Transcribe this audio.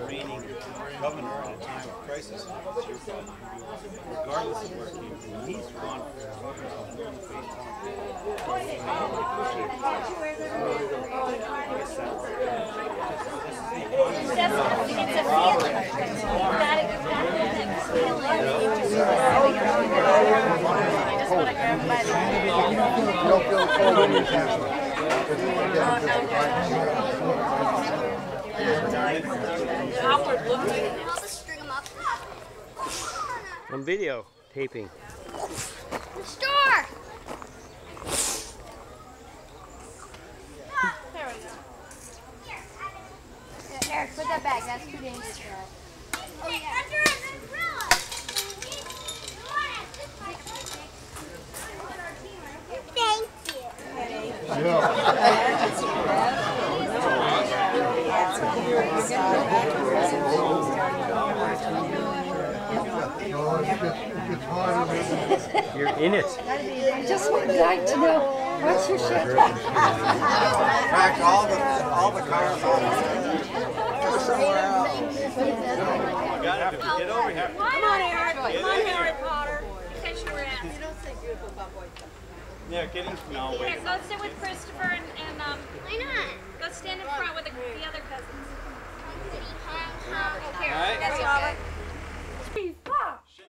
reigning governor at a time of crisis. Regardless of where he came from, he's gone I'm video taping. Store! There we go. Yeah, Eric, put that back. That's too dangerous for us. Oh, yeah. Under an umbrella! Thank you. You're in it. I just would like to know, what's your schedule? Cracked all the cars off. I got it. Get over here. Come on, Eric. Come on, Harry Potter. Catch your ass. You don't say beautiful about boys. Yeah, getting no Here, wait. go sit with Christopher and why not? Go stand in front with the other cousins. All right. That's okay.